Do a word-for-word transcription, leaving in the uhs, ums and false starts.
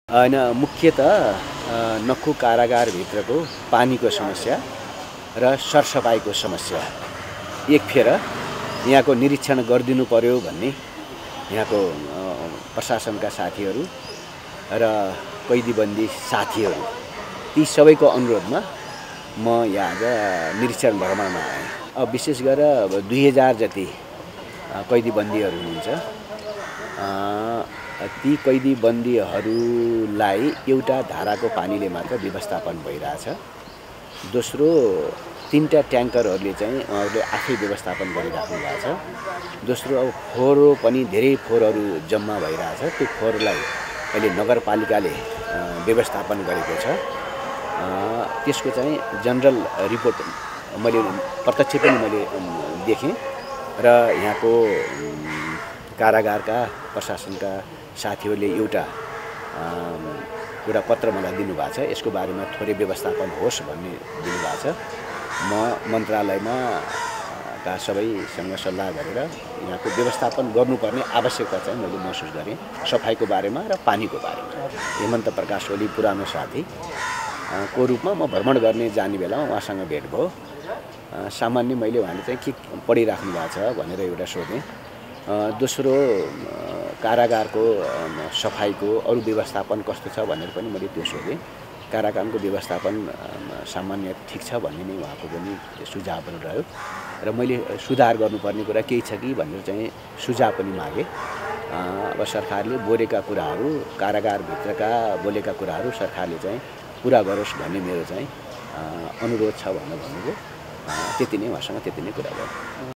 होइन मुख्यतः नक्खु कारागारभित्रको पानीको समस्या र सरसफाइको समस्या एक फेर यहाँको निरीक्षण गरिदिनु पर्यो भन्ने यहाँको प्रशासनका साथीहरू र कैदीबन्दी साथीहरू ती सबैको अनुरोधमा म यहाँ आज निरीक्षण भ्रमणमा आएँ। अब विशेष गरेर दुई हजार जति कैदीबन्दीहरू हुनुहुन्छ। ती कैदीबन्दीहरूलाई एउटा धाराको पानीले मात्र व्यवस्थापन भइरहेछ। दोस्रो तीनटा ट्याङ्करहरूले चाहिँ उहाँहरूले आफै व्यवस्थापन गरिराख्नु भएको छ। दोस्रो अब फोहोर पनि धेरै फोहोरहरू जम्मा भइरहेछ। त्यो फोहोरलाई अहिले नगरपालिकाले व्यवस्थापन गरेको छ। त्यसको चाहिँ जनरल रिपोर्ट मैले प्रत्यक्ष पनि मैले देखेँ र यहाँको कारागारका प्रशासनका साथीहरूले एउटा एउटा पत्र मलाई दिनुभएको छ। यसको बारेमा थोरै व्यवस्थापन होस् भन्ने दिनुभएको छ। म मन्त्रालयमा का सबैसँग सल्लाह गरेर यहाँको व्यवस्थापन गर्नुपर्ने आवश्यकता चाहिँ मैले महसुस गरेँ, सफाइको बारेमा र पानीको बारेमा। हेमन्त प्रकाश ओली पुरानो साथी को रूपमा म भ्रमण गर्ने जाने बेलामा उहाँसँग भेट भयो। सामान्य मैले उहाँले चाहिँ के पढिराख्नु भएको छ भनेर एउटा सोधेँ। दोस्रो कारागारको सफाइको अरू व्यवस्थापन कस्तो छ भनेर पनि मैले त्यो सोधेँ। कारागारको व्यवस्थापन सामान्य ठिक छ भन्ने नै उहाँको पनि सुझावहरू रह्यो र मैले सुधार गर्नुपर्ने कुरा केही छ कि भनेर चाहिँ सुझाव पनि मागेँ। अब सरकारले बोलेका कुराहरू कारागारभित्रका बोलेका कुराहरू सरकारले चाहिँ पुरा गरोस् भन्ने मेरो चाहिँ अनुरोध छ भनेर भन्नुभयो। त्यति नै उहाँसँग त्यति नै कुरा गरेँ।